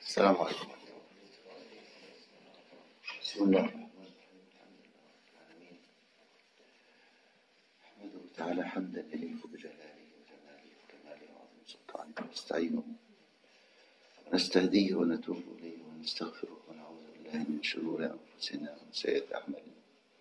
السلام عليكم. بسم الله الرحمن الرحيم. أحمده تعالى حمدا يليق بجلاله وجماله وكماله وعظيم سلطانه، ونستعينه ونستهديه ونتوب إليه ونستغفره ونعوذ بالله من شرور أنفسنا ومن سيئات أعمالنا.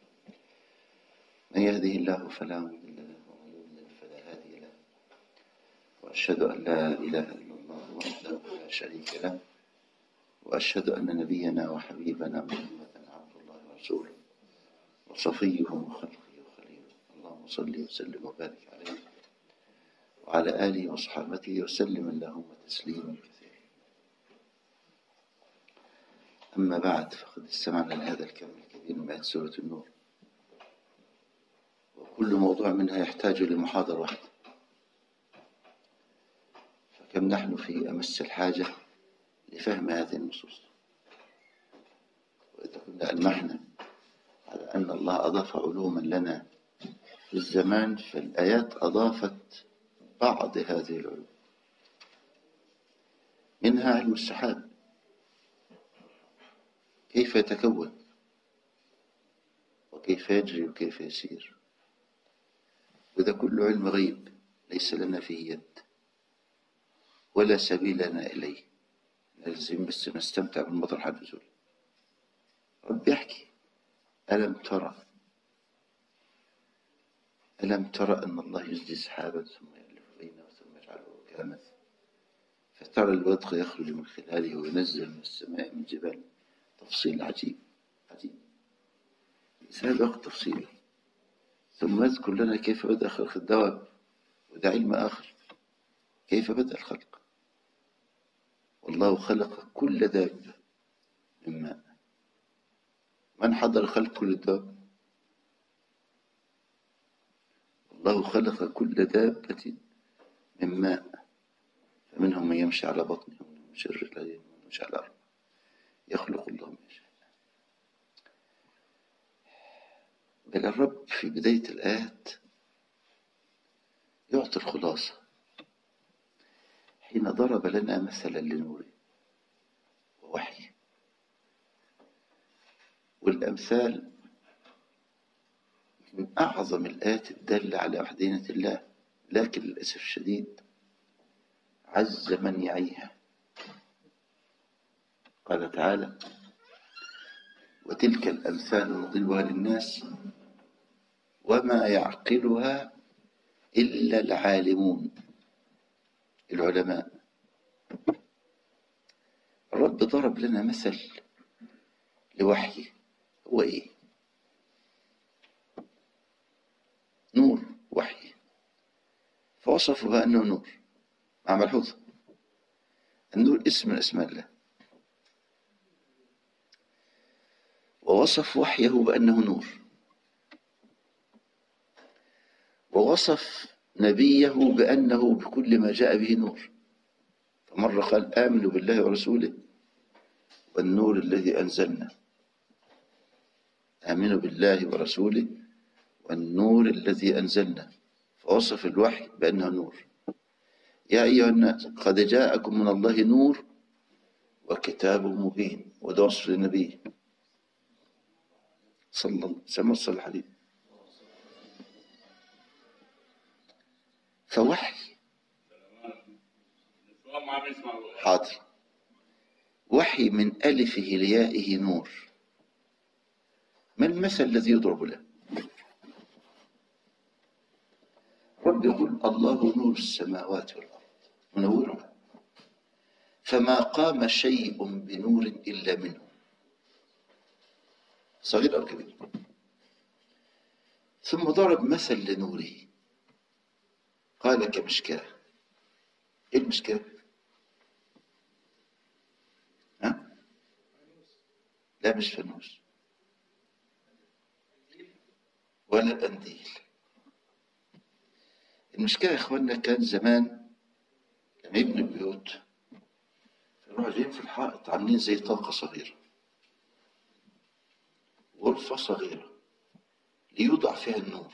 من يهده الله فلا مضل له ومن يضلل فلا هادي له، وأشهد أن لا إله إلا الله وحده لا شريك له، وأشهد أن نبينا وحبيبنا محمدا عبد الله ورسوله وصفيه وخلقه وخليله. اللهم صل وسلم وبارك عليه وعلى آله وصحابته وسلم اللهم تسليما كثيرا. أما بعد، فقد استمعنا لهذا الكم الكبير من آيات سورة النور، وكل موضوع منها يحتاج لمحاضرة واحدة، فكم نحن في أمس الحاجة لفهم هذه النصوص. وإذا كنا ألمحنا على أن الله أضاف علوما لنا في الزمان، فالآيات أضافت بعض هذه العلوم، منها علم السحاب، كيف يتكون وكيف يجري وكيف يسير. وإذا كل علم غيب ليس لنا فيه يد ولا سبيل لنا إليه، نلزم بس نستمتع بالمطر حد نزول. رب يحكي: ألم ترى أن الله يزجي سحابا ثم يألف بينه ثم يجعله ركاما فترى الودق يخرج من خلاله وينزل من السماء من جبال. تفصيل عجيب عجيب، هذا وقت تفصيله. ثم يذكر لنا كيف بدأ خلق الدواب، وده علم آخر، كيف بدأ الخلق. والله خلق كل دابة من ماء. من حضر خلق كل الدواب؟ الله خلق كل دابة من ماء، فمنهم من يمشي على بطنه ومنهم من يمشي رجلين ومنهم يمشي على الأرض. يخلق الله ما يشاء. بل الرب في بداية الآيات يعطي الخلاصة حين ضرب لنا مثلا لنوره ووحيه. والأمثال من أعظم الآيات الدالة على وحدانية الله، لكن للأسف الشديد عز من يعيها. قال تعالى: وتلك الأمثال نضربها للناس وما يعقلها إلا العالمون، العلماء. الرب ضرب لنا مثل لوحيه، هو إيه؟ نور، وحي، فوصفه بأنه نور. مع ملحوظة، النور اسم من أسماء الله، ووصف وحيه بأنه نور، ووصف نبيه بأنه بكل ما جاء به نور. فمرة قال: آمنوا بالله ورسوله والنور الذي أنزلنا. آمنوا بالله ورسوله والنور الذي أنزلنا، فوصف الوحي بأنه نور. يا أيها الناس قد جاءكم من الله نور وكتاب مبين. وده وصف للنبي صلى الله عليه وسلم الحديث. فوحي حاضر، وحي من ألفه ليائه نور. ما المثل الذي يضرب له؟ رب يقول: الله نور السماوات والأرض منورها، فما قام شيء بنور إلا منه، صغير أو كبير. ثم ضرب مثل لنوره، قال: كمشكاة. إيه المشكاة؟ لا، مش فانوس ولا قنديل. المشكاة يا إخواننا كان زمان لما يبنوا البيوت يروحوا جايين في الحائط عاملين زي طاقة صغيرة، غرفة صغيرة ليوضع فيها النور.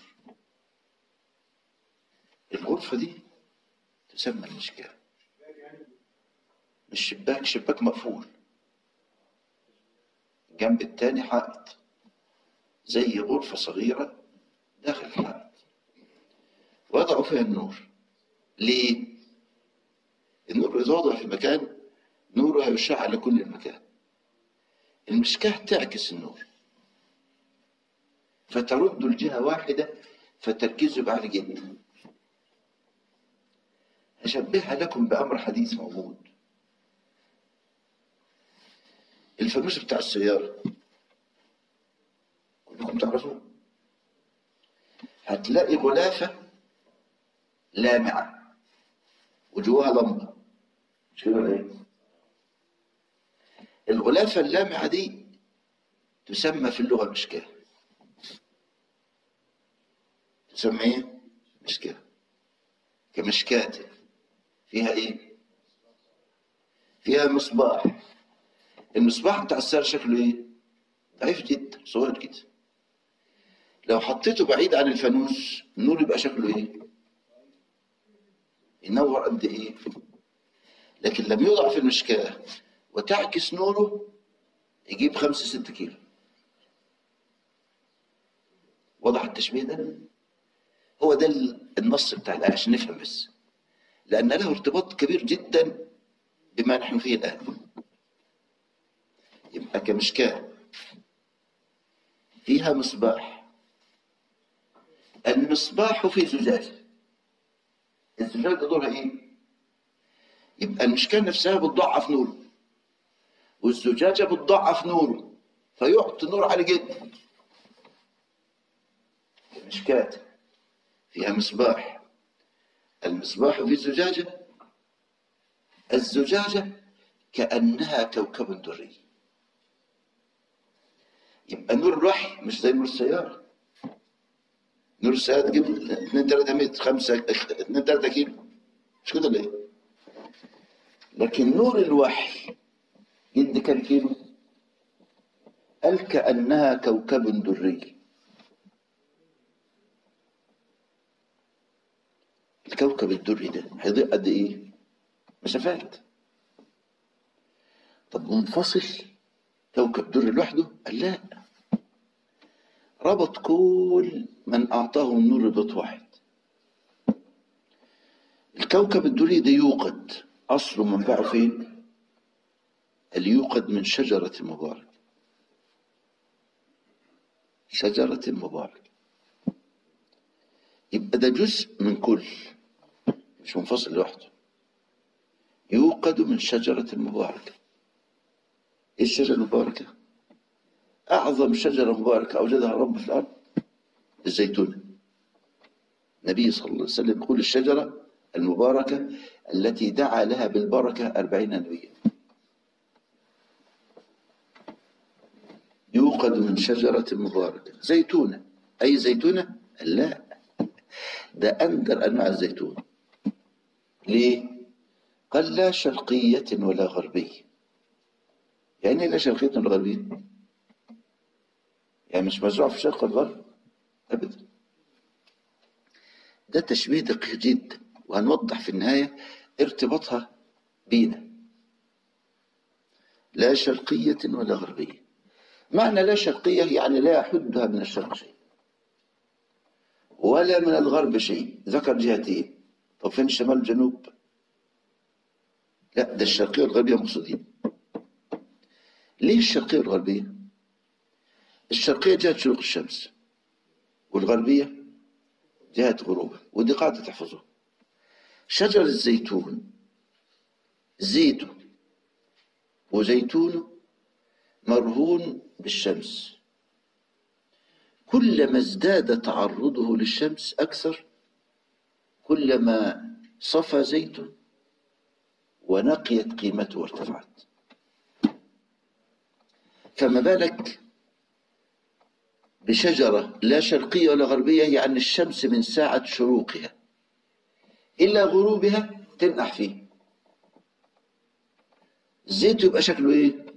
الغرفة دي تسمى المشكاة. الشباك شباك مقفول، جنب التاني حائط، زي غرفة صغيرة داخل الحائط، وضعوا فيها النور. ليه؟ النور إذا وضع في مكان نوره هيشع على كل المكان. المشكاة تعكس النور فترد الجهة واحدة، فتركيزه يبقى عالي جدا. هشبهها لكم بأمر حديث موجود. الفانوس بتاع السيارة كلكم تعرفوه، هتلاقي غلافة لامعة وجواها لمبة، مش كده ولا ايه؟ الغلافة اللامعة دي تسمى في اللغة مشكاة. تسمى ايه؟ مشكاة. كمشكاة فيها ايه؟ فيها مصباح. المصباح بتاع السيارة شكله ايه؟ ضعيف جدا، صغير كده. لو حطيته بعيد عن الفانوس النور يبقى شكله ايه؟ ينور قد ايه؟ لكن لما يوضع في المشكاة وتعكس نوره يجيب 5-6 كيلو. وضح التشبيه ده؟ هو ده النص بتاع الآية عشان نفهم بس، لأن له ارتباط كبير جدا بما نحن فيه الآن. يبقى كمشكاة فيها مصباح، المصباح في زجاجة، الزجاجة دورها ايه؟ يبقى المشكاة نفسها بتضعف نوره والزجاجة بتضعف نوره فيعطي نور عالي جدا. مشكاة فيها مصباح، المصباح في الزجاجة، الزجاجة كأنها كوكب دري. يبقى نور الوحي مش زي نور السيارة. نور السيارة تجيب 2-3 متر، 2-3 كيلو، مش كده ليه؟ لكن نور الوحي يدي كم كيلو؟ قال كأنها كوكب دري. الكوكب الدري ده هيضيء قد ايه؟ مسافات. طب منفصل كوكب دري لوحده؟ قال لا، ربط كل من اعطاه النور بضوء واحد. الكوكب الدري ده يوقد، اصله منبعه فين؟ اللي يوقد من شجرة مباركة. شجرة مباركة، يبقى ده جزء من كل، مش منفصل لوحده. يوقد من شجرة مباركة. ايه الشجرة المباركة؟ أعظم شجرة مباركة أوجدها رب في الأرض الزيتون. النبي صلى الله عليه وسلم يقول الشجرة المباركة التي دعا لها بالبركة 40 نبيا. يوقد من شجرة مباركة زيتونة. أي زيتونة؟ لا، ده أندر أنواع الزيتون. ليه؟ قال لا شرقية ولا غربية. يعني لا شرقية ولا غربية؟ يعني مش مزروع في الشرق والغرب أبدا. ده تشبيه دقيق جدا، وهنوضح في النهاية ارتباطها بينا. لا شرقية ولا غربية. معنى لا شرقية يعني لا يحدها من الشرق شيء ولا من الغرب شيء. ذكر جهتين، طب فين الشمال والجنوب؟ لا، ده الشرقية والغربية مقصودين. ليه الشرقية والغربية؟ الشرقية جهة شروق الشمس، والغربية جهة غروبها، ودي قاعدة تحفظوها. شجر الزيتون زيته وزيتونه مرهون بالشمس، كلما ازداد تعرضه للشمس أكثر كلما صفى زيته ونقيت قيمته وارتفعت. فما بالك بشجرة لا شرقية ولا غربية؟ يعني الشمس من ساعة شروقها إلى غروبها تنقح فيه. الزيت يبقى شكله إيه؟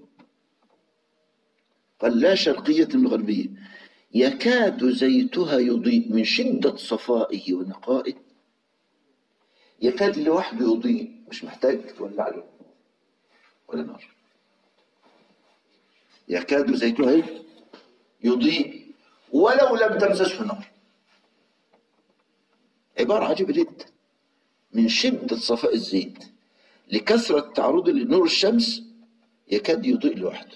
قال لا شرقية ولا غربية، يكاد زيتها يضيء من شدة صفائه ونقائه. يكاد لوحده يضيء، مش محتاج تولع له. ولا نار. يكاد زيتها يضيء ولو لم تمسسه نار. عبارة عجيبة جدا. من شدة صفاء الزيت لكثرة تعرضه لنور الشمس يكاد يضيء لوحده.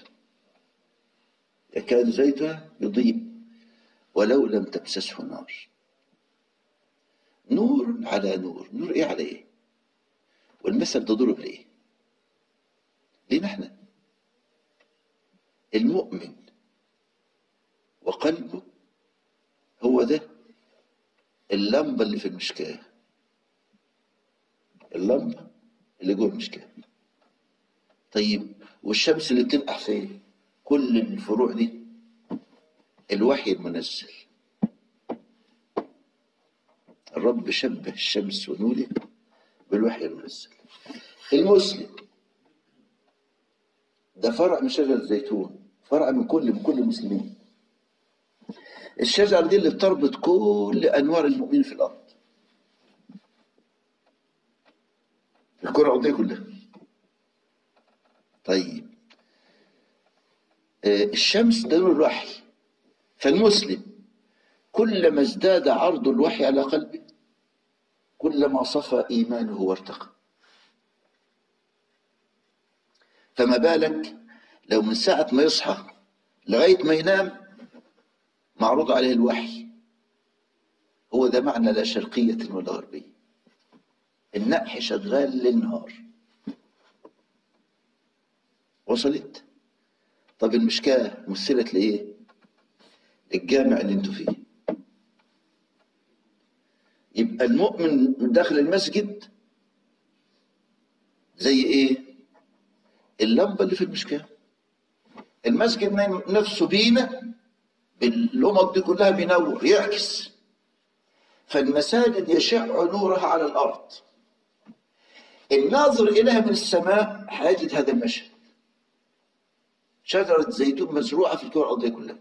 يكاد زيتها يضيء ولو لم تمسسه نار. نور على نور. نور ايه على ايه؟ والمثل ده ضرب ليه؟ لينا احنا. المؤمن وقلبه هو ده اللمبة اللي في المشكاة. اللمبة اللي جوه المشكاة. طيب والشمس اللي بتنقح فين؟ كل الفروع دي الوحي المنزل. الرب شبه الشمس ونوره بالوحي المنزل. المسلم ده فرع من شجر الزيتون، فرع من كل المسلمين. الشجرة دي اللي بتربط كل أنوار المؤمنين في الأرض، في الكرة الأرضية كلها. طيب الشمس ده نور الوحي. فالمسلم كلما ازداد عرض الوحي على قلبه كلما صفى إيمانه وارتقى. فما بالك لو من ساعة ما يصحى لغاية ما ينام معروض عليه الوحي. هو ده معنى لا شرقية ولا غربية. النقح شغال للنهار. وصلت؟ طب المشكاة مثلت لإيه؟ الجامع اللي انتوا فيه. يبقى المؤمن من داخل المسجد زي ايه؟ اللمبة اللي في المشكاة. المسجد نفسه بينا باللمض دي كلها بينور يعكس. فالمساجد يشع نورها على الأرض. الناظر إليها من السماء هيجد هذا المشهد. شجرة زيتون مزروعة في الكرة الأرضية كلها.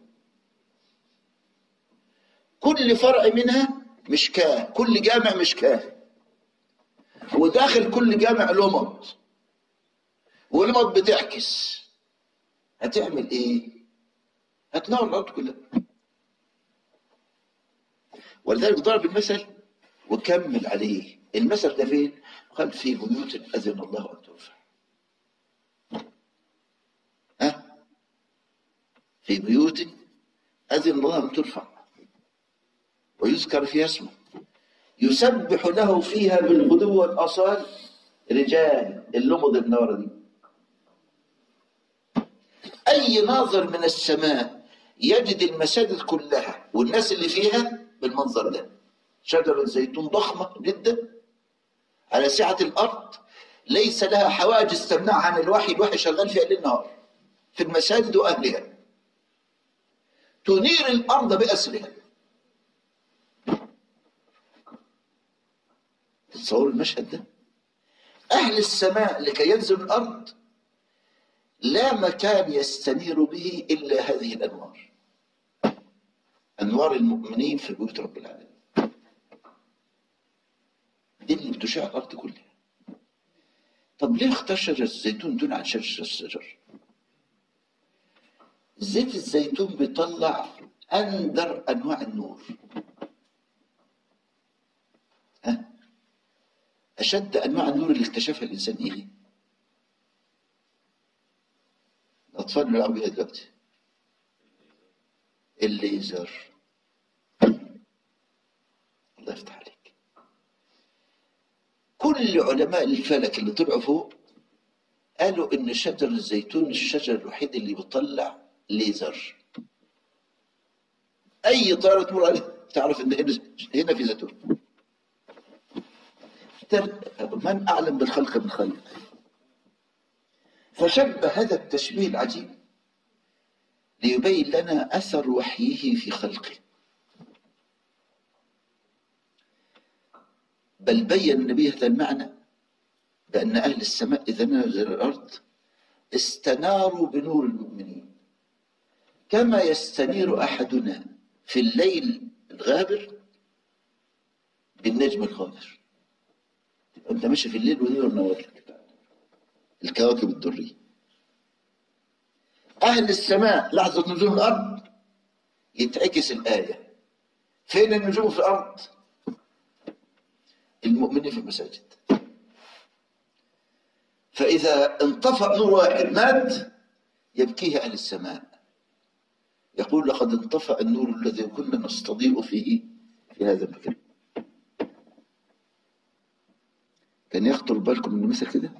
كل فرع منها مشكاة، كل جامع مشكاة، وداخل كل جامع لمض، واللمض بتعكس. هتعمل ايه؟ هتنور الأرض كلها. ولذلك ضرب المثل وكمل عليه. المثل ده فين؟ قال في بيوت أذن الله أن ترفع. في بيوت أذن الله أن ترفع ويذكر فيها اسمه يسبح له فيها بالغدو والآصال رجال. اللمض النار دي أي ناظر من السماء يجد المساجد كلها والناس اللي فيها بالمنظر ده. شجرة زيتون ضخمة جدا على سعة الأرض، ليس لها حواجز تمنعها عن الوحي. الوحي شغال فيها ليل نهار في المساجد وأهلها، تنير الأرض بأسرها. تصور المشهد ده. أهل السماء لكي ينزل الأرض لا مكان يستنير به إلا هذه الأنوار. أنوار المؤمنين في بيوت رب العالمين دي اللي بتشع الأرض كلها. طب ليه اختار شجر الزيتون دون عن شجر الشجر؟ زيت الزيتون بيطلع أندر أنواع النور. أشد أنواع النور اللي اكتشفها الإنسان إيه؟ الأطفال بيلعبوا بيها دلوقتي. الليزر. الله يفتح عليك. كل علماء الفلك اللي طلعوا فوق قالوا إن شجر الزيتون الشجر الوحيد اللي بيطلع ليزر. أي طائرة تمر عليه تعرف إن هنا في زيتون. من أعلم بالخلق من خلق. فشبه هذا التشبيه العجيب ليبين لنا أثر وحيه في خلقه. بل بين النبي هذا المعنى بأن أهل السماء إذا نزل الأرض استناروا بنور المؤمنين كما يستنير أحدنا في الليل الغابر بالنجم الغابر. أنت ماشي في الليل ونور نور لك الكواكب الدرية. أهل السماء لحظة نزول الأرض يتعكس الآية. فين النجوم في الأرض؟ المؤمنين في المساجد. فإذا انطفأ نور واحد مات يبكيه أهل السماء، يقول لقد انطفأ النور الذي كنا نستضيء فيه في هذا المكان. كان يخطر بالكم من مثل كده؟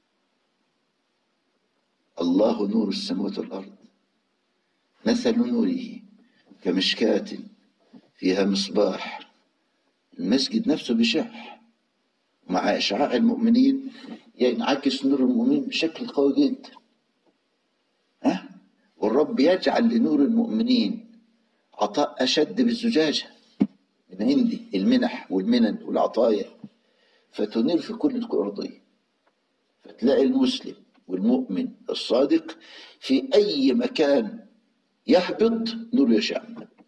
الله نور السماوات والأرض مثل نوره كمشكاة فيها مصباح. المسجد نفسه بشع، مع إشعاع المؤمنين ينعكس نور المؤمنين بشكل قوي جدا. والرب يجعل لنور المؤمنين عطاء أشد بالزجاجة من عندي، المنح والمنن والعطايا، فتنير في كل الكرة الأرضية. فتلاقي المسلم والمؤمن الصادق في أي مكان يهبط نور يشع،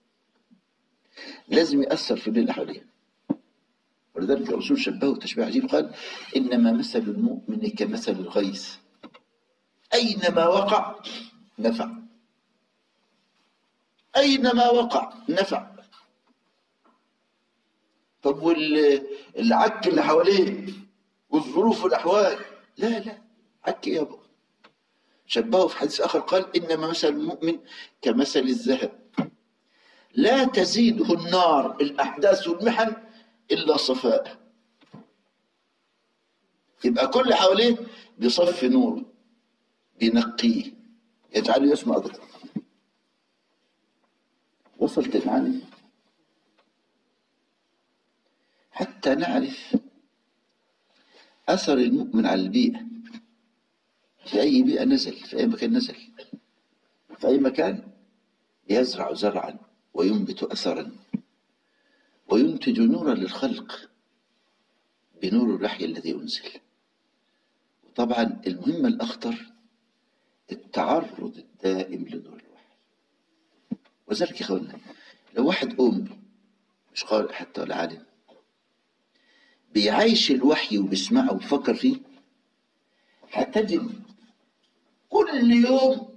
لازم يأثر في الليل حواليه. ولذلك الرسول شبهه تشبيه عجيب، قال إنما مثل المؤمن كمثل الغيث أينما وقع نفع. أينما وقع نفع. طب والعك اللي حواليه والظروف والأحوال، لا عك يابا. شبهه في حديث آخر قال إنما مثل المؤمن كمثل الذهب لا تزيده النار الأحداث والمحن إلا صفاء. يبقى كل حواليه بيصفي نوره، بينقيه، يجعله يسمع أكثر. وصلت معاني حتى نعرف أثر المؤمن على البيئة. في أي بيئة نزل، في أي مكان نزل، في أي مكان يزرع زرعا وينبت أثرا وينتج نورا للخلق بنور الوحي الذي أنزل. وطبعا المهمة الأخطر التعرض الدائم لنور الوحي. وذلك يا أخوانا لو واحد أمي مش قارئ حتى ولا عالم بيعيش الوحي وبيسمعه وبيفكر فيه، هتجد كل يوم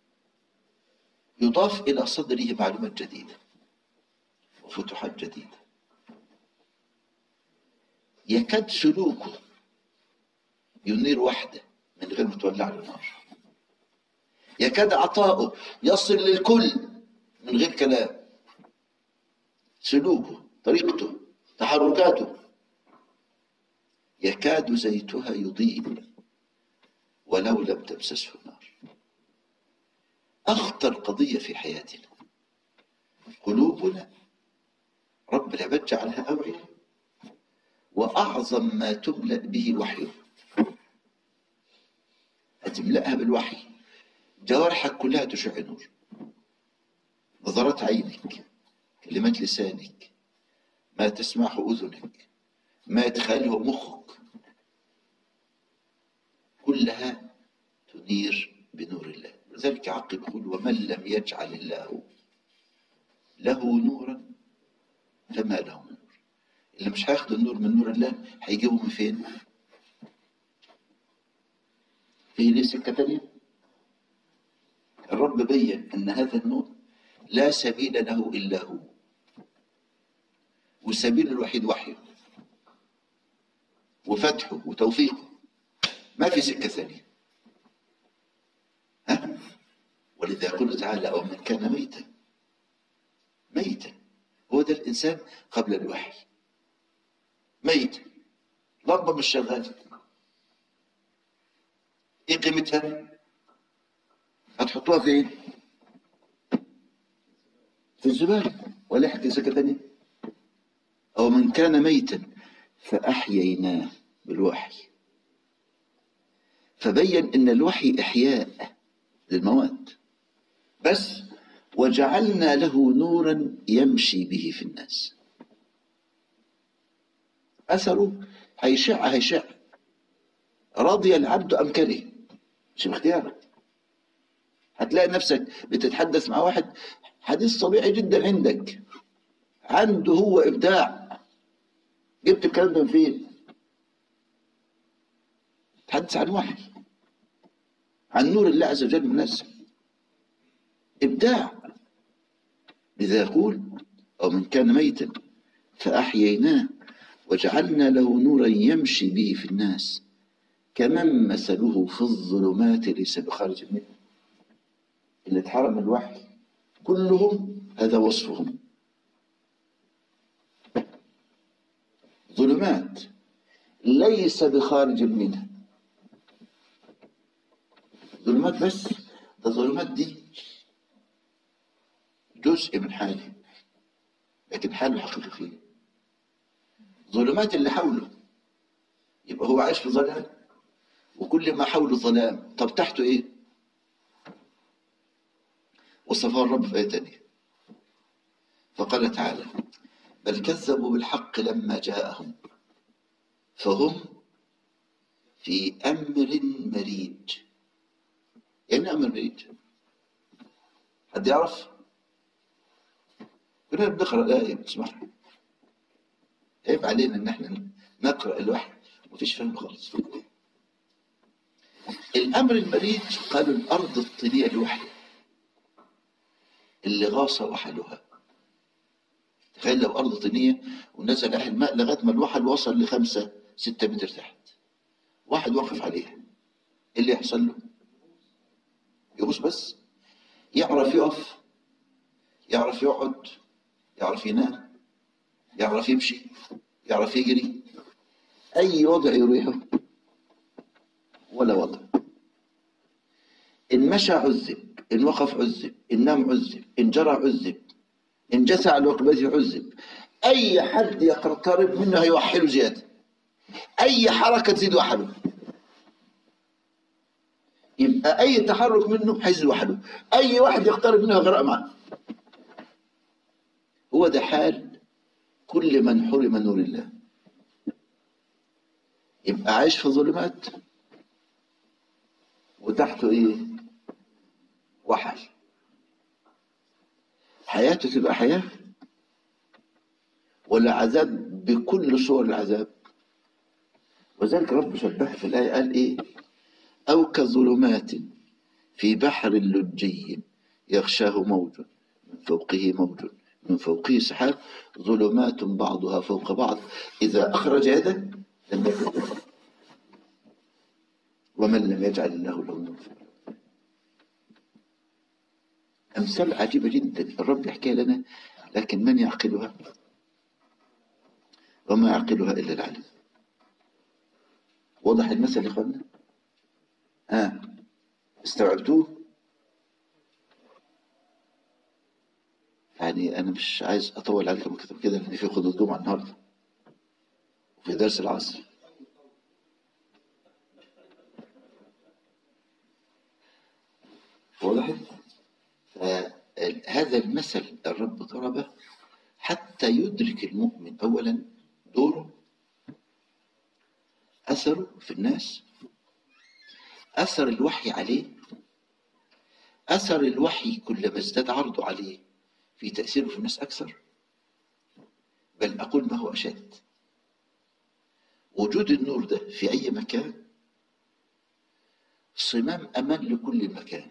يضاف إلى صدره معلومات جديدة وفتوحات جديدة. يكاد سلوكه ينير وحده من غير ما تولع له نار. يكاد عطاؤه يصل للكل من غير كلام. سلوكه، طريقته، تحركاته يكاد زيتها يضيء ولو لم تمسسه النار. أخطر قضية في حياتنا قلوبنا رب العباد جعلها أوعية، وأعظم ما تملأ به وحيه. هتملأها بالوحي، جوارحك كلها تشع نور، نظرات عينك، كلمات لسانك، ما تسمعه أذنك، ما يتخيله مخك، كلها تنير بنور الله. لذلك عقب يقول ومن لم يجعل الله له نورا فما له من نور. اللي مش هياخد النور من نور الله هيجيبه من فين؟ فيه ليه سكة تانية؟ الرب بين أن هذا النور لا سبيل له إلا هو، والسبيل الوحيد وحيه وفتحه وتوفيقه، ما في سكة ثانية. ولذا يقول تعالى أو من كان ميتا هو ده الإنسان قبل الوحي ميت، لمبة مش شغالة، إيه قيمتها؟ هتحطوها فين؟ في الزبالة. ولا يحكي سكة ثانية. أو من كان ميتا فأحييناه بالوحي. فبين إن الوحي إحياء للمواد بس، وجعلنا له نورا يمشي به في الناس. أثره هيشع رضي العبد أم كره، مش باختيارك. هتلاقي نفسك بتتحدث مع واحد حديث طبيعي جدا عندك، عنده هو إبداع. جبت الكلام ده من فين؟ تحدث عن وحي، عن نور الله عز وجل منزل. إبداع. لذا يقول أو من كان ميتا فأحييناه وجعلنا له نورا يمشي به في الناس كمن مثله في الظلمات ليس بخارج منه. اللي اتحرم الوحي كلهم هذا وصفهم، ظلمات ليس بخارج منها. ظلمات بس، ده الظلمات دي جزء من حاله، لكن حاله حقيقي فيه ظلمات اللي حوله. يبقى هو عايش في ظلام وكل ما حوله ظلام. طب تحته ايه؟ وصفها الرب في آية تانية فقال تعالى بل كذبوا بالحق لما جاءهم فهم في أمر مريج. يعني أمر مريج حد يعرف؟ كنا بنقرأ الآية بتسمعها، عيب علينا إن احنا نقرأ الوحي مفيش فهم خالص. الأمر المريج قالوا الأرض الطينية الوحيدة اللي غاص وحلها. تخيل لو أرض طينية ونزل عليها الماء لغاية ما الوحل وصل ل5 6 متر تحت، واحد واقف عليها إيه اللي يحصل له؟ يغوص بس. يعرف يقف، يعرف يقعد، يعرف ينام، يعرف يمشي، يعرف يجري، أي وضع يريحه ولا وضع. إن مشى عذب، إن وقف عذب، إن نام عذب، إن جرى عذب، إن جثى على ركبته عذب. أي حد يقترب منه هيوحله زيادة، أي حركة تزيد وحله. يبقى أي تحرك منه هيزيد وحله، أي واحد يقترب منه يغرق معه. هو ده حال كل من حرم نور الله. يبقى عايش في ظلمات وتحته ايه؟ وحل. حياته تبقى حياة ولا عذاب بكل صور العذاب؟ وذلك رب شبه في الآية قال ايه؟ أو كظلمات في بحر لجي يغشاه موج من فوقه موج من فوقه سحاب ظلمات بعضها فوق بعض إذا أخرج يده لم يكن ومن لم يجعل الله له نور. أمثال عجيبة جدا الرب يحكيها لنا، لكن من يعقلها؟ وما يعقلها إلا العالم. واضح المثل يا إخوانا؟ استوعبتوه؟ يعني أنا مش عايز أطول عليكم أكتر كده لأن في خطبة الجمعة النهاردة وفي درس العصر. وضحت؟ هذا المثل الرب ضربه حتى يدرك المؤمن أولا دوره، أثره في الناس، أثر الوحي عليه. أثر الوحي كلما ازداد عرضه عليه في تأثيره في الناس أكثر، بل أقول ما هو أشد. وجود النور ده في أي مكان صمام أمان لكل المكان.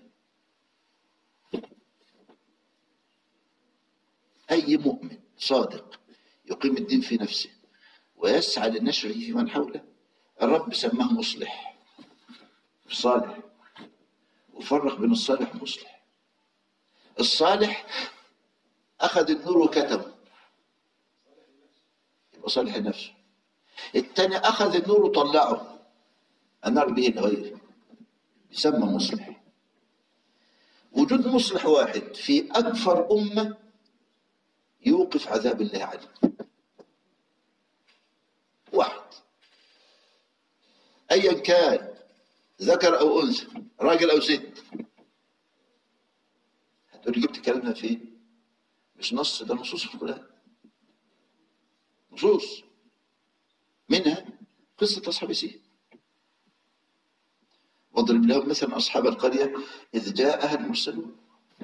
أي مؤمن صادق يقيم الدين في نفسه ويسعى لنشره في من حوله الرب سماه مصلح صالح، وفرق بين الصالح والمصلح. الصالح أخذ النور وكتبه يبقى صالح لنفسه، الثاني أخذ النور وطلعه أنار به الغير يسمى مصلح. وجود مصلح واحد في أكثر أمة يوقف عذاب الله عليه. واحد أيا كان ذكر أو أنثى راجل أو ست. هتقول جبت كلامها فين؟ مش نص، ده نصوص في القرآن، نصوص منها قصة أصحاب ياسين. واضرب لهم مثلا أصحاب القرية إذ جاءها المرسلون.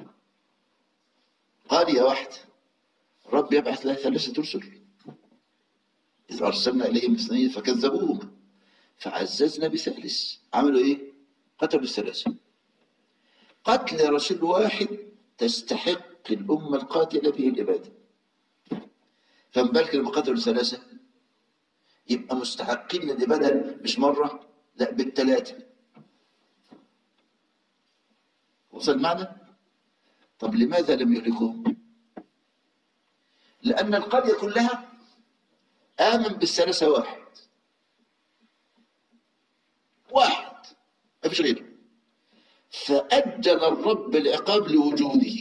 قرية واحدة الرب يبعث لها 3 رسل إذ أرسلنا إليهم 2 فكذبوهما فعززنا ب3. عملوا إيه؟ قتلوا ال3. قتل رسول واحد تستحق الأمة القاتلة به الإبادة. فما بالك لما قتلوا 3 يبقى مستحقين للإبادة مش مرة، لا بال3. وصل معنا؟ طب لماذا لم يهلكوهم؟ لأن القرية كلها آمن بال3 واحد ما فيش غيره، فأجل الرب العقاب لوجوده.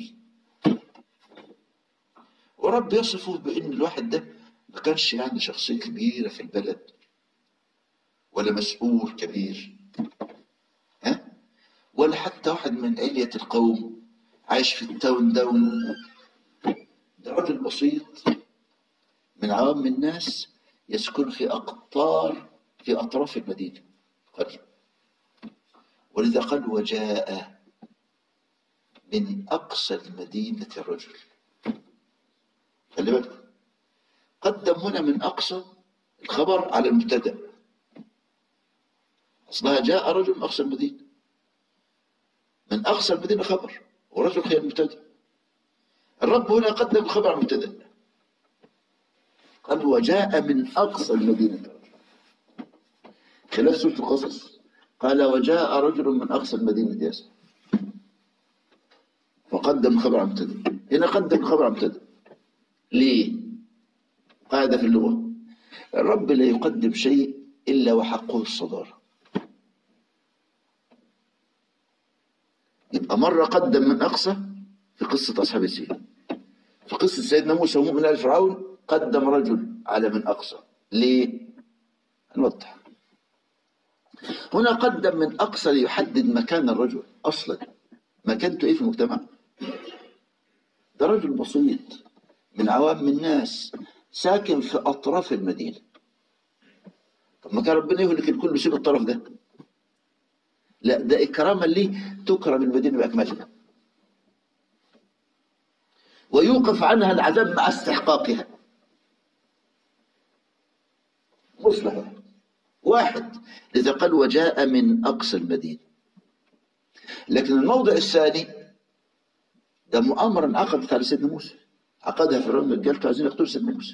ورب يصفه بأن الواحد ده ما كانش يعني شخصية كبيرة في البلد ولا مسؤول كبير، ها، ولا حتى واحد من علية القوم عايش في التاون داون. ده رجل بسيط من عوام الناس يسكن في أطراف المدينة قريب. ولذا قال وجاء من أقصى المدينة الرجل. خلي بالك، قدم هنا من أقصى الخبر على المبتدأ، أصلها جاء رجل من أقصى المدينة، من أقصى المدينة خبر، ورجل هي المبتدأ. الرب هنا قدم الخبر على المبتدأ، قال وجاء من أقصى المدينة. خلاف سورة القصص قال وجاء رجل من أقصى المدينة يسعى، فقدم الخبر على المبتدأ. هنا قدم الخبر على المبتدأ. ليه؟ قاعدة في اللغة، الرب لا يقدم شيء إلا وحقه الصدارة. يبقى مرة قدم من أقصى في قصة أصحاب السجن، في قصة سيدنا موسى ومؤمن آل فرعون قدم رجل على من أقصى. ليه؟ نوضح. هنا قدم من أقصى ليحدد مكان الرجل، أصلا مكانته إيه في المجتمع. ده رجل بسيط من عوام الناس ساكن في أطراف المدينة. طب ما كان ربنا يهلك الكل يسيب الطرف ده؟ لا، ده إكراما ليه تكرم المدينة بأكملها ويوقف عنها العذاب مع استحقاقها. مصلحة واحد، لذا قال وجاء من أقصى المدينة. لكن الموضع الثاني ده مؤامرة انعقدت على سيدنا موسى، عقدها فرعون رجالته عايزين يقتلوا سيدنا موسى.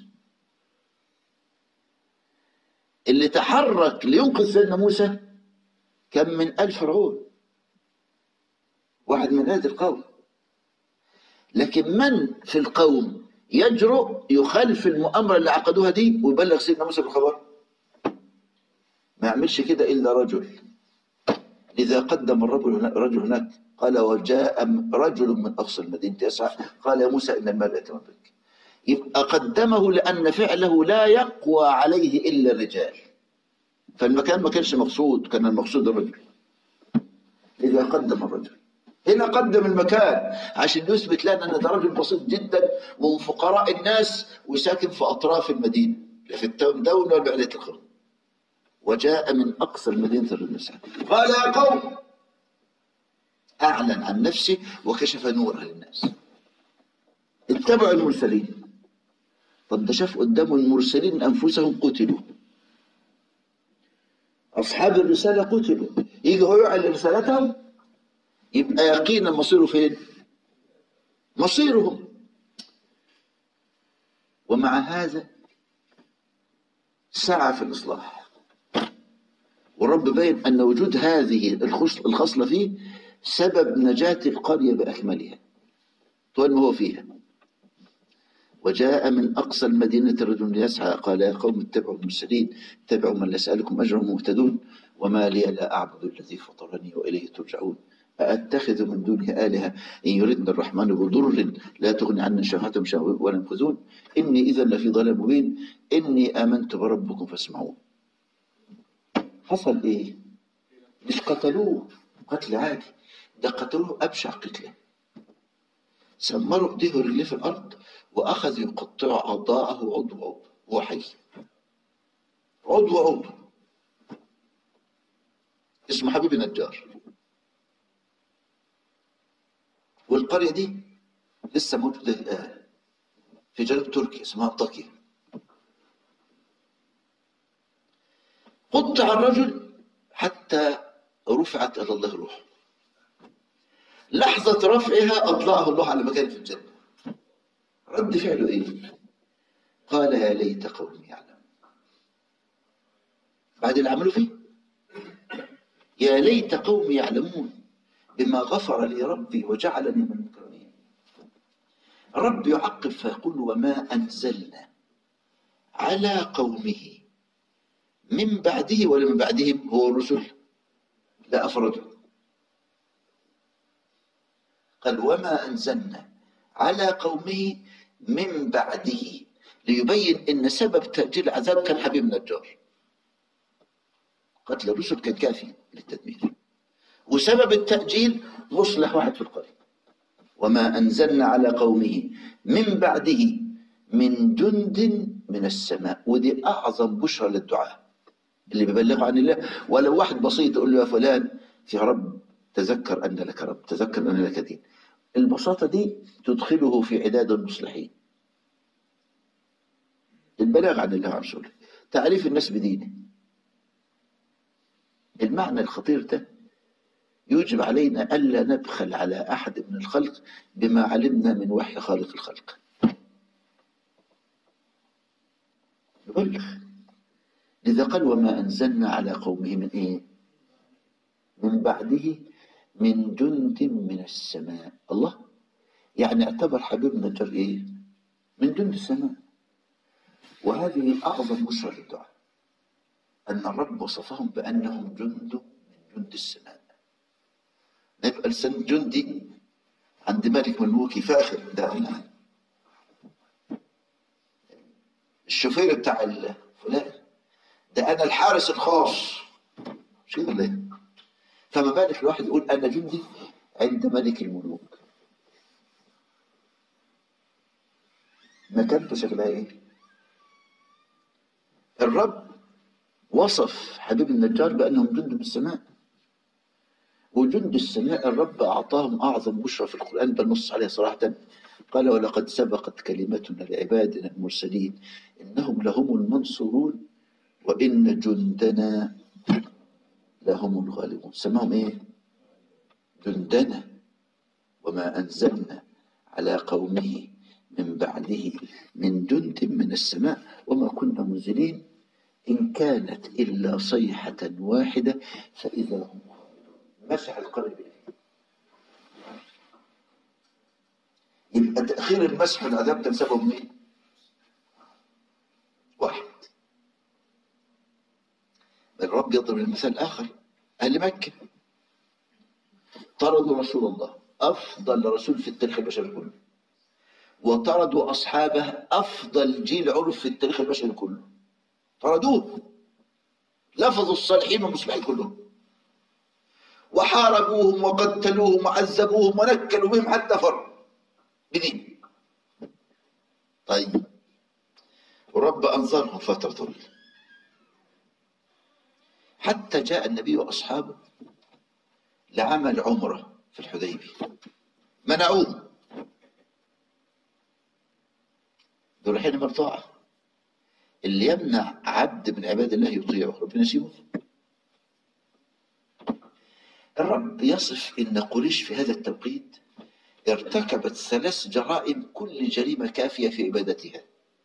اللي تحرك لينقذ سيدنا موسى كان من آل فرعون، واحد من آل القوم. لكن من في القوم يجرؤ يخالف المؤامرة اللي عقدوها دي ويبلغ سيدنا موسى بالخبر؟ ما يعملش كده إلا رجل. لذا قدم الرجل هناك قال وجاء رجل من أقصى المدينة يسعى قال يا موسى إن المال يأتي بك. يبقى قدمه لأن فعله لا يقوى عليه إلا الرجال، فالمكان ما كانش مقصود، كان المقصود الرجل. إذا قدم الرجل هنا قدم المكان عشان يثبت لنا أن ده رجل بسيط جدا ومن فقراء الناس وساكن في أطراف المدينة، لا في التاون داون ولا بعلية القوم. وجاء من أقصى المدينة الرجل يسعى قال يا قوم، أعلن عن نفسه وكشف نوره للناس. اتبعوا المرسلين. طب ده شاف قدامه المرسلين أنفسهم قتلوا، أصحاب الرسالة قتلوا، يجي هو يعلن رسالتهم يبقى يقينا مصيره فين؟ مصيرهم. ومع هذا سعى في الإصلاح، والرب بين أن وجود هذه الخصلة فيه سبب نجاة القرية بأكملها طول ما هو فيها. وجاء من أقصى المدينة رجل يسعى قال يا قوم اتبعوا المرسلين، اتبعوا من لا يسألكم أجرا مهتدون، وما لي لا أعبد الذي فطرني وإليه ترجعون، أأتخذ من دونه آلهة إن يردنا الرحمن بضر لا تغني عنا شفاعتهم شيئا ولا ينقذون، إني إذا لفي ضلال مبين، إني آمنت بربكم فاسمعون. حصل إيه؟ مش قتلوه قتل عادي، ده قتلوه أبشع قتله، سمروا ايديه ورجليه في الارض واخذ يقطع اعضاءه عضو عضو وهو حي، عضو عضو. اسمه حبيب نجار، والقريه دي لسه موجوده الان في جنوب تركيا اسمها طاكيا. قطع الرجل حتى رفعت الى الله روحه. لحظة رفعها أطلعه الله على مكان في الجنة. رد فعله إيه؟ قال يا ليت قومي يعلم. بعد اللي عملوا فيه، يا ليت قومي يعلمون بما غفر لي ربي وجعلني من المكرمين. الرب يعقب فيقول وما أنزلنا على قومه من بعده، ولا من بعدهم هو الرسل، لا أفرده، قال وما أنزلنا على قومه من بعده، ليبين أن سبب تأجيل العذاب كان حبيب النجار. قتل الرسل كان كافي للتدمير، وسبب التأجيل مصلح واحد في القرية. وما أنزلنا على قومه من بعده من جند من السماء. ودي أعظم بشرى للدعاء اللي بيبلغوا عن الله. ولو واحد بسيط يقول له يا فلان يا رب تذكر أن لك رب، تذكر أن لك دين، البساطة دي تدخله في عداد المصلحين. البلاغ عن الله ورسوله، تعريف الناس بدينه. المعنى الخطير ده يوجب علينا ألا نبخل على أحد من الخلق بما علمنا من وحي خالق الخلق. نبلغ. لذا قال وما أنزلنا على قومه من إيه؟ من بعده من جند من السماء. الله يعني اعتبر حبيب النجار إيه؟ من جند السماء. وهذه أعظم بشرى للدعاء، أن الرب وصفهم بأنهم جند من جند السماء. نبقى لسان جندي عند ملك ملوكي فاخر، ده أنا الشوفير بتاع فلان، ده أنا الحارس الخاص، مش كده ليه؟ فما بالك الواحد يقول أنا جندي عند ملك الملوك، مكانته شكلها إيه؟ الرب وصف حبيب النجار بأنهم جند من السماء، وجند السماء الرب أعطاهم أعظم بشرى في القرآن، بل نص عليها صراحة. قال ولقد سبقت كلمتنا لعبادنا المرسلين إنهم لهم المنصورون وإن جندنا لهم الغالبون. سماهم إيه؟ جندنا. وما أنزلنا على قومه من بعده من جند من السماء وما كنا منزلين إن كانت إلا صيحة واحدة فإذا هم مسح القلب. يبقى تأخير المسح والعذاب كان سبب مين؟ واحد. بل الرب يضرب المثال آخر. أهل مكة طردوا رسول الله أفضل رسول في التاريخ البشري كله، وطردوا أصحابه أفضل جيل عرف في التاريخ البشري كله، طردوه، لفظوا الصالحين والمصلحين كلهم، وحاربوهم وقتلوهم وعذبوهم ونكلوا بهم حتى فروا بدين. طيب ورب أنظرهم فترة طويلة حتى جاء النبي وأصحابه لعمل عمرة في الحديبية، منعوه، دول حين مرطاعة. اللي يمنع عبد من عباد الله يطيعه ربنا يسيبه. الرب يصف إن قريش في هذا التوقيت ارتكبت 3 جرائم، كل جريمة كافية في عبادتها،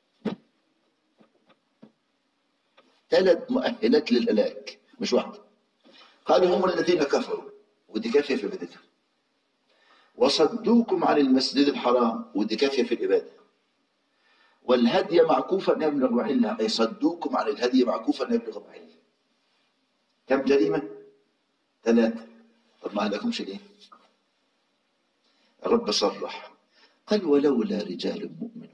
3 مؤهلات للهلاك مش واحدة. قالوا هم الذين كفروا ودي كافية في عبادتهم، وصدوكم عن المسجد الحرام ودي كافية في العبادة، والهدي معكوفا أن يبلغ محله، أي صدوكم عن الهدي معكوفا أن يبلغ محله. كم جريمة؟ 3. طب ما لكمش ليه؟ الرب صرح قال ولولا رجال مؤمنون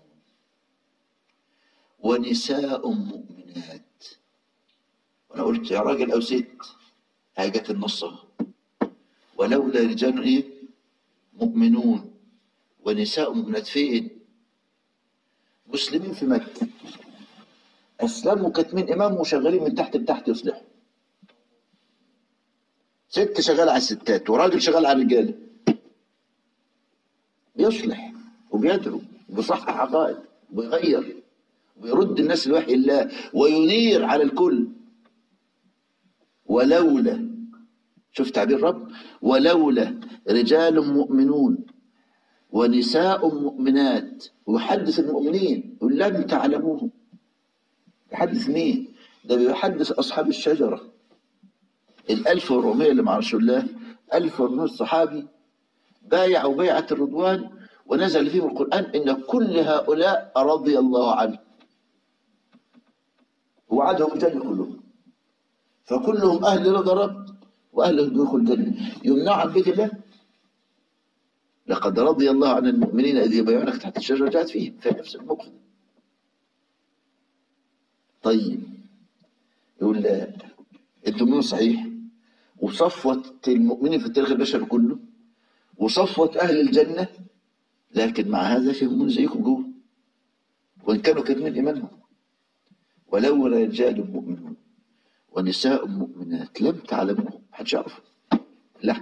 ونساء مؤمنات. وانا قلت يا راجل او ست، هاي جت النص ولولا رجال ايه؟ مؤمنون ونساء مؤمنات. فين؟ مسلمين في مكة اسلموا كاتمين امام وشغالين من تحت لتحت يصلحوا. ست شغال على الستات وراجل شغال على الرجاله، بيصلح وبيدعو وبيصحح عقائد وبيغير ويرد الناس لوحي الله وينير على الكل. ولولا شوف تعبير رب، ولولا رجال مؤمنون ونساء مؤمنات، ويحدث المؤمنين يقول لم تعلموهم. يحدث مين؟ ده بيحدث أصحاب الشجرة 1400 اللي مع رسول الله، 1400 صحابي بايعوا بيعة الرضوان ونزل فيهم القرآن إن كل هؤلاء رضي الله عنه ووعدهم الجنة كلهم، فكلهم أهل رضا رب وأهل دخول الجنة. يمنع عن بيت الله؟ لقد رضي الله عن المؤمنين إذ يبايعونك تحت الشجرة، جاءت فيهم في نفس الموقف. طيب يقول لا، انتم مؤمنون صحيح، وصفوة المؤمنين في التاريخ البشري كله، وصفوة أهل الجنة، لكن مع هذا في مؤمنين زيكم جوه وإن كانوا كاتمين إيمانهم. ولولا رجال مؤمنون ونساء مؤمنات لم تعلموهم، محدش يعرفهم، لا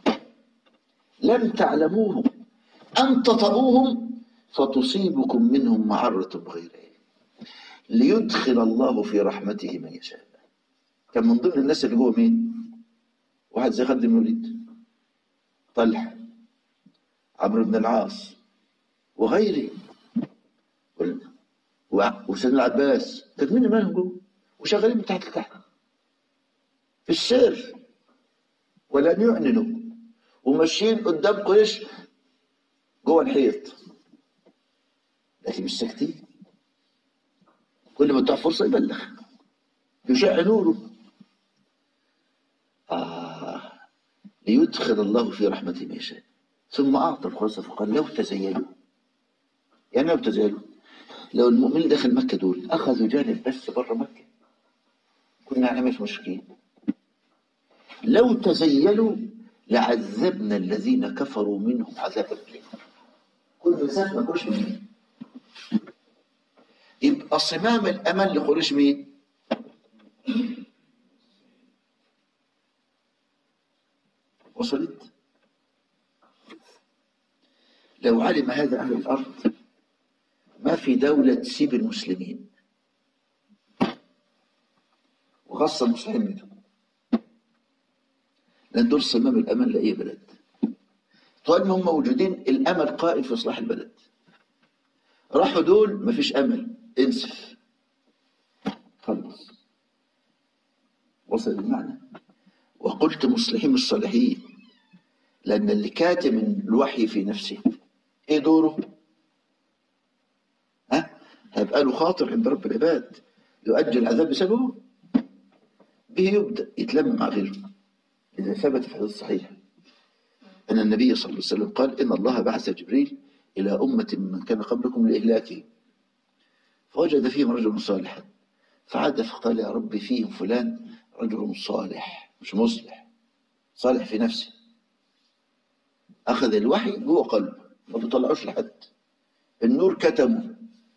لم تعلموهم أن تطؤوهم فتصيبكم منهم معرة بغير علم ليدخل الله في رحمته من يشاء. كان من ضمن الناس اللي جوه مين؟ واحد زي خالد بن الوليد، طلحة، عمرو بن العاص وغيره، وسيدنا العباس، كانت مين مالهم جوه وشغالين من تحت لتحت في السر ولم يعلنوا، وماشيين قدام قريش جوه الحيط، لكن مش ساكتين، كل ما تطلع فرصه يبلغ يشع نوره. ليدخل الله في رحمته من يشاء. ثم اعطى الخلاصه فقال لو تزيلوا، يعني لو تزيلوا، لو المؤمنين داخل مكه دول اخذوا جانب بس بره مكه كنا احنا مش مشركين. لو تزيلوا لعذبنا الذين كفروا منهم عذابا أليما. كل مسافه ما كلش مين؟ يبقى صمام الامان لقريش مين؟ وصلت؟ لو علم هذا اهل الارض ما في دوله تسيب المسلمين، وخاصه المسلمين منهم، لان دول صمام الامان لاي بلد. طول ما هم موجودين الامل قائم في اصلاح البلد. راحوا دول ما فيش امل، انسف خلص. وصل المعنى؟ وقلت مصلحين مش صالحين، لان اللي كاتم الوحي في نفسه ايه دوره؟ هيبقى له خاطر عند رب العباد يؤجل العذاب بسببه، به يبدا يتلم مع غيره. اذا ثبت في الحديث الصحيح ان النبي صلى الله عليه وسلم قال ان الله بعث جبريل الى امه من كان قبلكم لاهلاكهم، فوجد فيهم رجلا صالحا فعاد فقال يا رب فيهم فلان رجل صالح مش مصلح، صالح في نفسه، اخذ الوحي جوه قلبه ما بيطلعوش لحد، النور كتمه،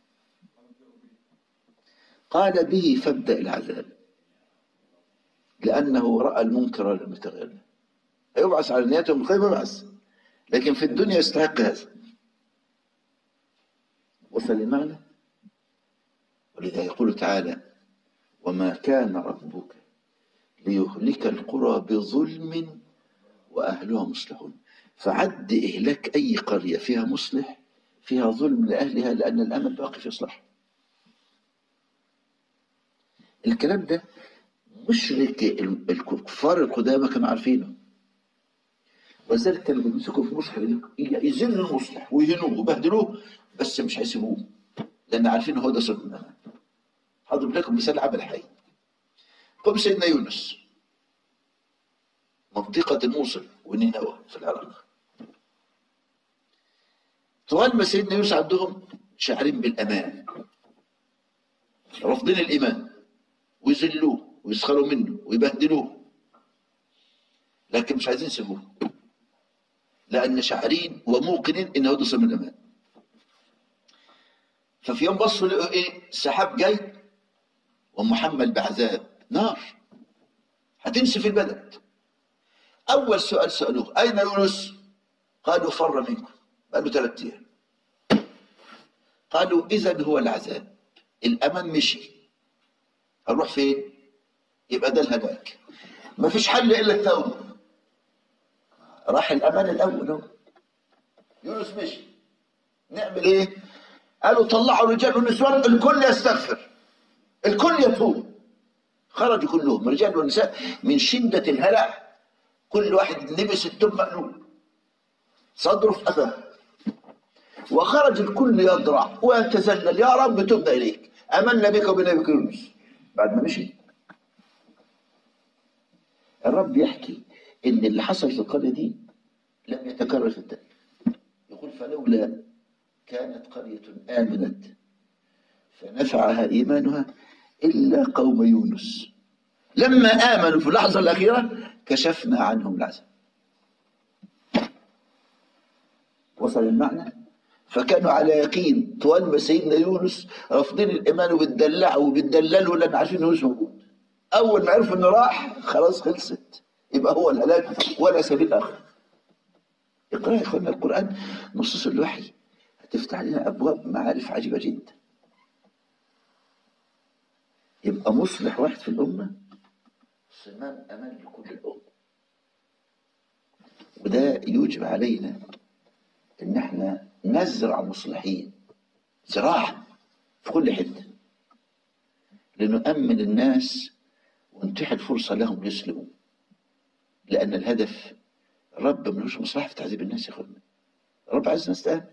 قال به فابدأ العذاب لأنه رأى المنكر لم يتغير. يبعث على نيته من خير يبعث، لكن في الدنيا يستحق هذا. وصل المعنى؟ ولذا يقول تعالى وما كان ربك ليهلك القرى بظلم وأهلها مصلحون. فعد إهلاك أي قرية فيها مصلح فيها ظلم لأهلها، لأن الأمل باقي في إصلاح. الكلام ده مشرك الكفار القدامى كانوا عارفينه، ولذلك كانوا بيمسكوا في مصلح يذلوا المصلح ويهنوه ويبهدلوه، بس مش هيسيبوه لأن عارفين هو ده صدق الأمان. هضرب لكم مثال عمل حي. قم سيدنا يونس منطقة الموصل ونينوى في العراق، طوال ما سيدنا يونس عندهم شاعرين بالأمان، رافضين الإيمان ويذلوه ويسخروا منه ويبهدلوه، لكن مش عايزين يسيبوه لأن شاعرين وموقنين إن هو ده صمام الأمان. ففي يوم بصوا لقوا إيه؟ سحاب جاي ومحمل بعذاب نار هتنسف البلد. أول سؤال سألوه أين يونس؟ قالوا فر منكم، بقى له 3 أيام. قالوا إذا هو العذاب، الأمان مشي، هنروح فين؟ يبقى ده الهلاك، ما فيش حل إلا التوبة. راح الأمان الأول اهو. يونس مشي، نعمل إيه؟ قالوا طلعوا رجال ونسوان، الكل يستغفر، الكل يتوب. خرجوا كلهم رجال ونساء من شدة الهلع، كل واحد لبس التوب مقلوب، صدره في أثر، وخرج الكل يضرع ويتذلل، يا رب تبنا إليك، آمنا بك وبنبيك يونس. بعد ما مشي الرب يحكي إن اللي حصل في القرية دي لم يتكرر في التاريخ. يقول فلولا كانت قرية آمنت فنفعها إيمانها إلا قوم يونس لما آمنوا في اللحظة الأخيرة كشفنا عنهم العذاب. وصل المعنى؟ فكانوا على يقين طوال ما سيدنا يونس رافضين الإيمان وبتدلعوا وبتدللوا لأن عارفين يونس موجود. أول ما عرفوا إنه راح خلاص خلصت، يبقى هو الهلاك ولا سبيل آخر. اقرأ يا إخوانا القرآن، نصوص الوحي هتفتح لنا أبواب معارف عجيبة جدا. يبقى مصلح واحد في الأمة صمام أمان لكل الأمة. وده يوجب علينا إن احنا نزرع مصلحين، زراعة في كل حتة، لنؤمن الناس ونتيح الفرصة لهم يسلموا. لأن الهدف الرب ملوش مصلحة في تعذيب الناس يا اخوانا. الرب عايز الناس تآمن،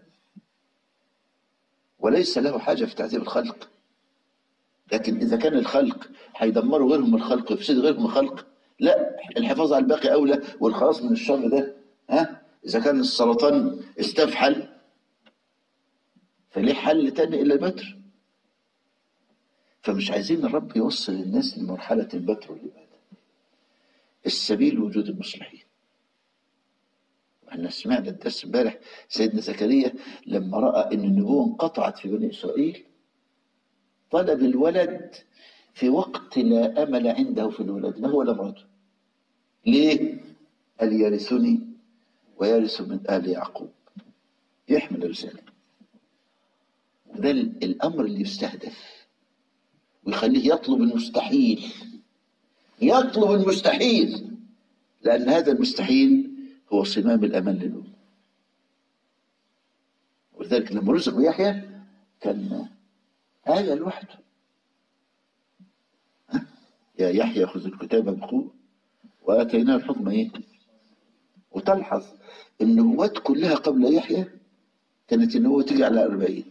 وليس له حاجة في تعذيب الخلق. لكن إذا كان الخلق هيدمروا غيرهم الخلق ويفسدوا غيرهم الخلق، لا، الحفاظ على الباقي أولى والخلاص من الشر ده. إذا كان السرطان استفحل فليه حل تاني إلا البتر. فمش عايزين الرب يوصل الناس لمرحلة البتر والإبادة. السبيل وجود المصلحين. احنا سمعنا الدرس امبارح سيدنا زكريا لما رأى ان النبوة انقطعت في بني اسرائيل طلب الولد في وقت لا امل عنده في الولد، لا هو ولا امراته. ليه؟ قال يرثني ويرث من آل يعقوب، يحمل الرسالة. وده الامر اللي يستهدف ويخليه يطلب المستحيل، يطلب المستحيل، لأن هذا المستحيل هو صمام الأمان للأمة. ولذلك لما رزق يحيى كان آية لوحده. يا يحيى خذ الكتاب بقوة وآتيناه الحكم إيه؟ وتلحظ النبوات كلها قبل يحيى كانت النبوة تيجي على 40.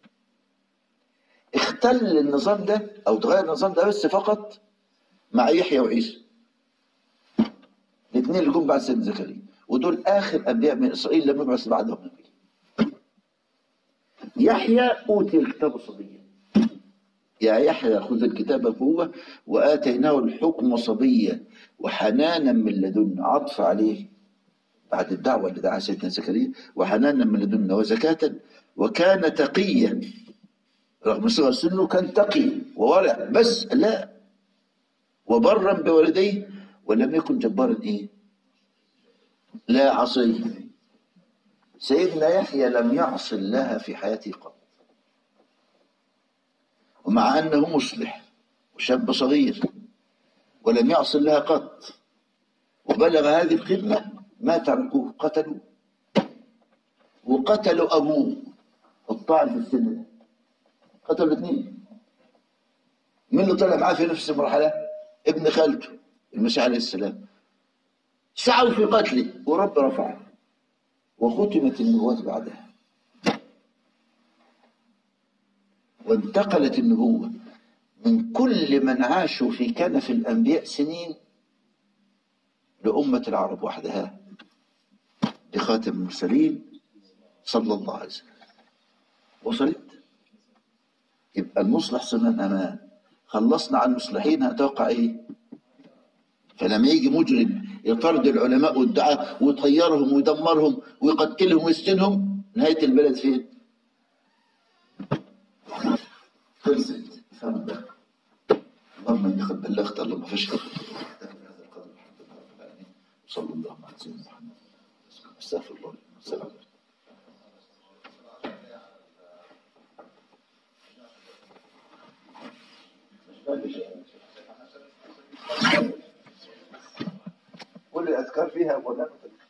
اختل النظام ده أو تغير النظام ده بس فقط مع يحيى وعيسى، الاثنين اللي جم بعد سيدنا زكريا، ودول آخر أنبياء من إسرائيل لم يبعث بعدهم نبي. يحيى أوتي الكتاب صبيا، يا يحيى خذ الكتاب بقوة وآتيناه الحكم صبيا وحنانا من لدنا، عطف عليه بعد الدعوة اللي دعاها سيدنا زكريا، وحنانا من لدنا وزكاة وكان تقيا. رغم صغر سنه كان تقي وورع، بس لا، وبرا بوالديه ولم يكن جبارا ايه؟ لا عصي. سيدنا يحيى لم يعص الله في حياته قط، ومع أنه مصلح وشاب صغير ولم يعص الله قط، وبلغ هذه الخدمة ما تركوه، قتلوا وقتلوا أبوه الطاعن في السن ده، قتلوا الاثنين. مين اللي طلع معاه في نفس المرحلة؟ ابن خالته المسيح عليه السلام. سعوا في قتله ورب رفعه وختمت النبوات بعدها، وانتقلت النبوة من كل من عاشوا في كنف الأنبياء سنين لأمة العرب وحدها، لخاتم المرسلين صلى الله عليه وسلم. وصلت؟ يبقى المصلح صمام أمان. خلصنا عن المصلحين هتوقع إيه؟ فلما يجي مجرم يطرد العلماء والدعاة ويطيرهم ويدمرهم ويقتلهم ويسجنهم، نهاية البلد فين؟ خلصت. فهم ده. اللهم اني قد بلغت، اللهم فاشهد. صلى الله عليه وسلم. استغفر الله. السلام عليكم. كل الأذكار فيها ولا